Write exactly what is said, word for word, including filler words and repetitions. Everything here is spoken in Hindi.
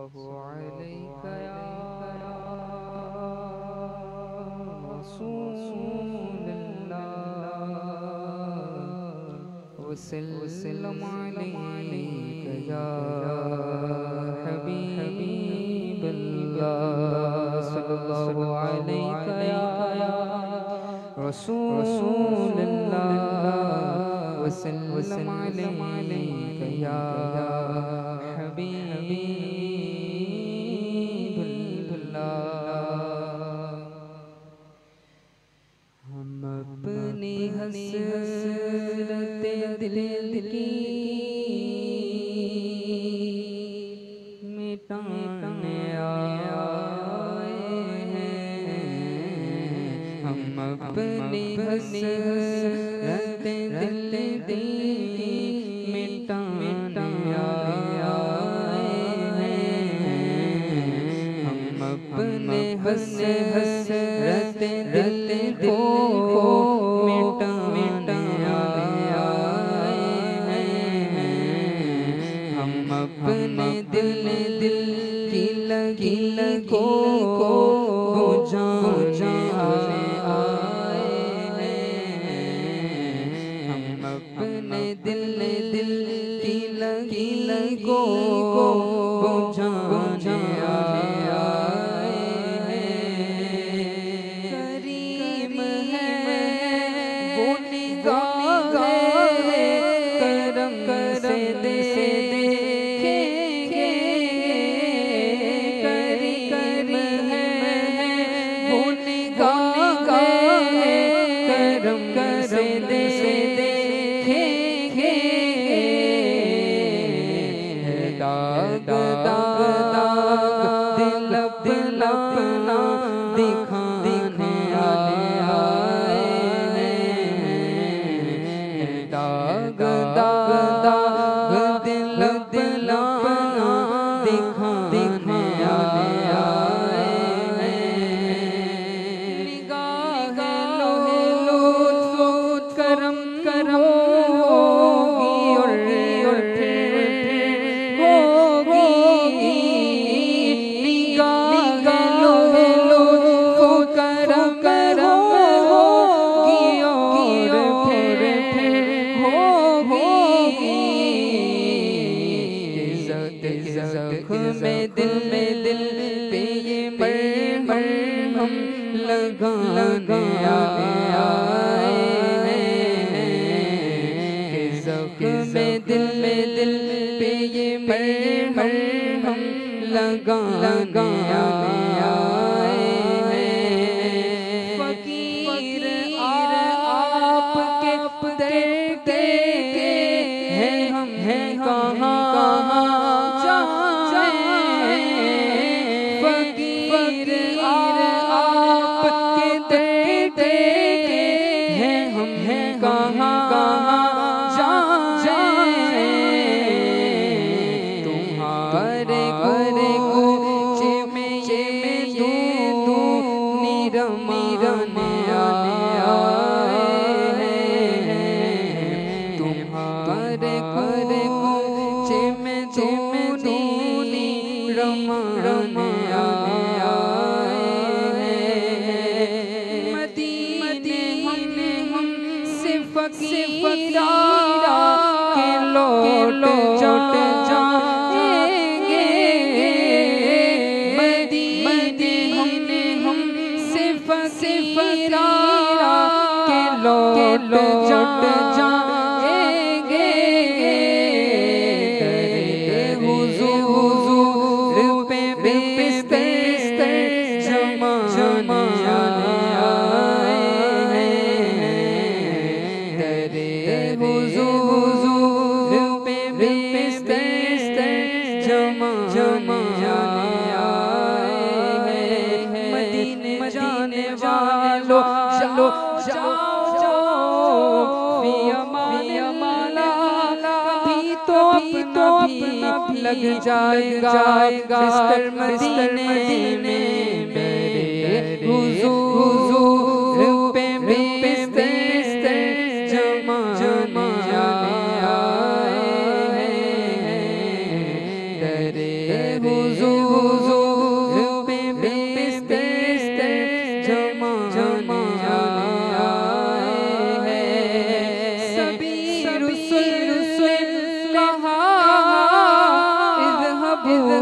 अलैका या रसूलल्लाह वसल्लम अलैका या हबीबल्लाह सल्लल्लाहु अलैका या रसूलल्लाह वसल्लम अलैका या हम अपनी हसरत दिल की मिटाने आए हैं। हम अपनी हसरत दिल की मिटाने आए हैं। हम अपने हसरत दिल को मिटाने आए हैं। हम अपने दिल दिल की लगी को बुझाने आए हैं। हम अपने दिल दिल की लगी को बुझाने आए हैं। करीम है वो निगाह करम से देखेंगे। करीम है वो निगाह करम से देखेंगे। दाग दाग दाग दिल अपना अपना दिखाने आए हैं। दाग दाग दाग दिल दिल अपना दिखाने आए हैं। निगाह लोहे लुत्फ करम करम होगी और फिर होगी। निगाह लोहे लुत्फ करम करम होगी और फिर होगी। ज़ख्म दिल में दिल पे ये मरहम लगाने आए हैं। ज़ख्म दिल में दिल पे ये मरहम लगाने आए हैं। फकीर आपके दर्द के हैं हम हैं कहाँ जाएं। फकीर आपके दर्द के हैं हम हैं कहाँ जाएं। तुम्हारे कुछ में ये तू निरमाने आए हैं। तुम्हारे कुछ में तू निरमाने आए हैं। मदीने हमने हम से फकीरा के लौट जट जाएंगे। मदीने हमने हम से फकीरा के लौट जट जाएंगे। हुजूर पे बिस्तर जमाने आए हैं। तेरे हुजूर पे बिस्तर जमाने आए हैं। मदीने जाने वालों चलो जाओ फी अमान अल्लाह। भी तो अपना भी लग जाएगा बिस्तर मदीने में मेरे हुजूर पे बिस्तर जमाने आए हैं। तेरे हुजूर पे बिस्तर जमाने आए हैं। सभी रुसूल कहा इज़हबू